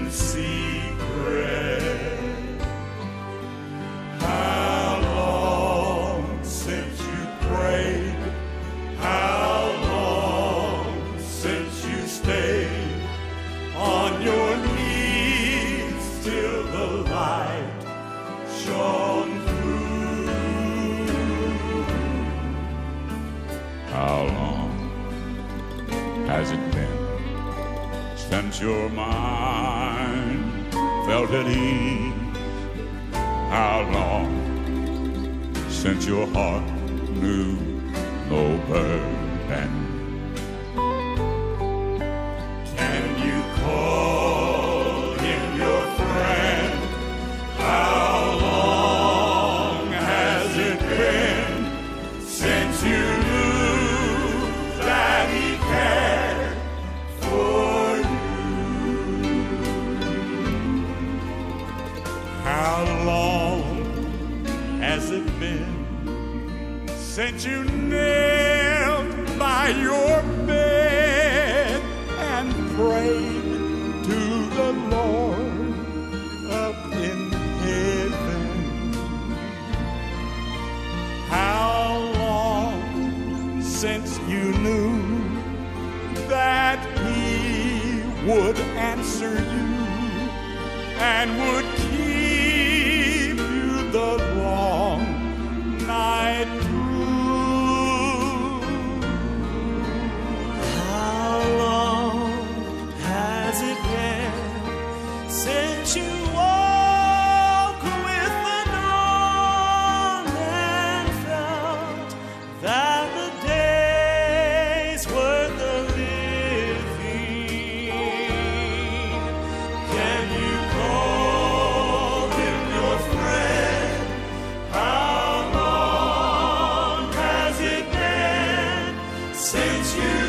secret. How long since you prayed? How long since you stayed on your knees till the light shone through? How long has it been since your mind felt at ease? How long since your heart knew no burden? Can you call him your friend? How long has it been since you knew that he cared for you? How long has it been since you knelt by your bed and prayed to the Lord up in heaven? How long since you knew that he would answer you and would keep you the long night through? How long has it been since you woke with the dawn and felt that the day's worth of living? Can you call him your friend? How long has it been since you